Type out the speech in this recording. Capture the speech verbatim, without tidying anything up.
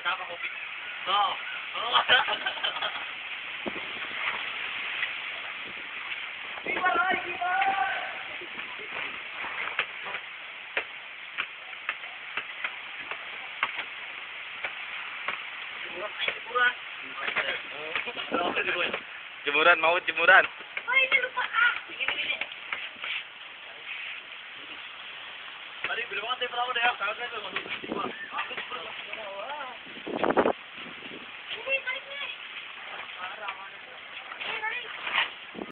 apa kopi. Oh. Oh. Viva lagi, viva. Jemuran, mau jemuran. Oh, ini lupa ah. Ini ini. Mari, beruang teh perawan deh, kalau saya tuh.